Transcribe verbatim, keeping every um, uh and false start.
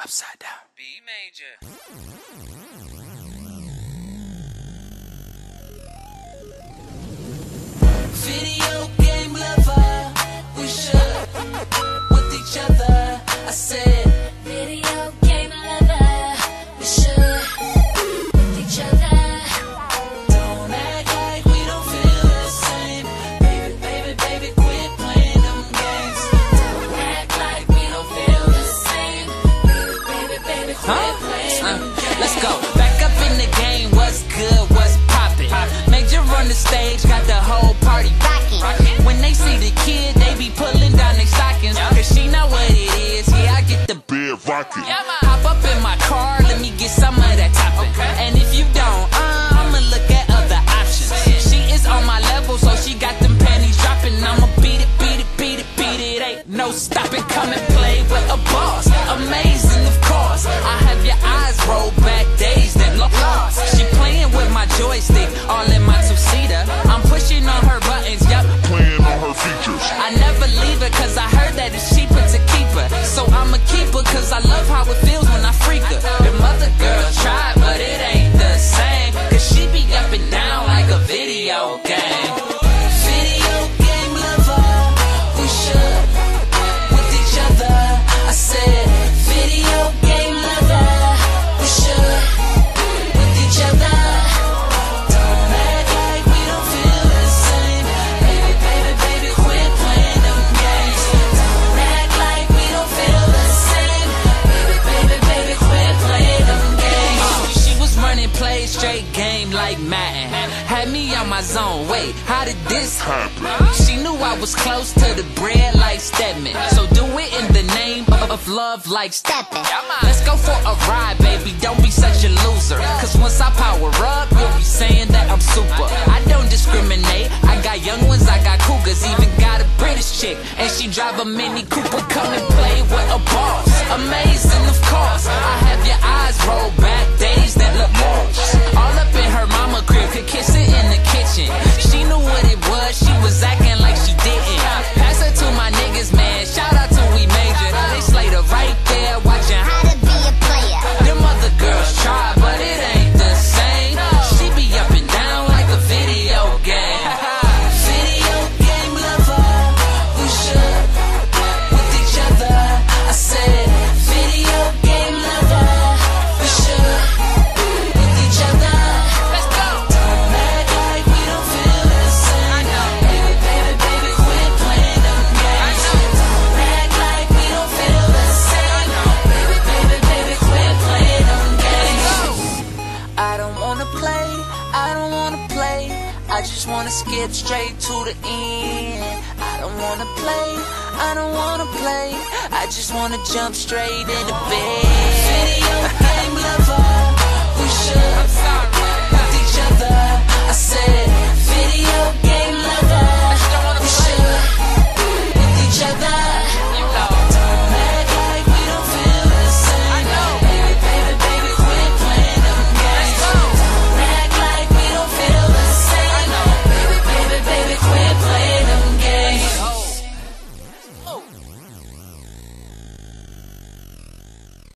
Upside down. Bei Maejor. Video game lover, we should with each other. I said, video game lover, we should with each other. don't act like we don't feel the same. Baby, baby, baby, quit playing them games. Don't act like we don't feel the same. Baby, baby, baby, quit Huh? playing Uh, them games. let's go. Back up in the game, what's good, what's poppin'? Major on the stage, got the whole party rockin'. When they see the kid, they be pulling down their stockings. Cause she know what it is, yeah, I get the Bed rocking. hop up in my car, let me get some of that topping. And if you don't, uh, I'ma look at other options. She is on my level, so she got them panties dropping. I'ma beat it, beat it, beat it, beat it. Ain't no stopping, come and play with a boss. Amazing, of course. I have your eyes roll back, days that look lost. She playing with my joystick, all in my two-seater. I'm pushing on her buttons, yup. Playing on her features. I never leave her, cause I heard that it's cheaper to keep her. So I'ma keep her, cause I love how it feels when I freak her. Them other girls tried, but it ain't the same. Cause she be up and down like a video game. Video game lover, we should with each other. I said, video game lover, we should with each other. Don't act like we don't feel the same. Baby, baby, baby, quit playing them games. Don't act like we don't feel the same. Baby, baby, baby, quit playing them games. She was running plays, straight game like Madden. Had me on my zone, wait, how did this happen? She knew I was close to the bread like Stedman. So do it in the name of love like stepping. Let's go for a ride, baby, don't be such a loser. Cause once I power up, you'll be saying that I'm super. I don't discriminate, I got young ones, I got cougars. Even got a British chick, and she drive a Mini Cooper. Come and play with a boss. Amazing, of course. I have your eyes roll back, days that look lost. All up in her mama crib, could kiss it in the kitchen. She knew what it was, she was acting like she didn't. Pass her to my niggas, man, shout out to We Major. They slayed her right there, watching How to be a player. them other girls try, but it ain't the same. She be up and down like a video game. Video game lover, we should with each other. I said, video game lover, we should with each other. Let's go. Don't act like we don't feel the same. Baby, baby, baby, quit playing them games. Don't act like we don't feel the same. Baby, baby, baby, quit playing them games. I don't wanna play, I don't wanna play. I just wanna skip straight to the end. I don't wanna play, I don't wanna play. I just wanna jump straight into bed. Video game lover, we should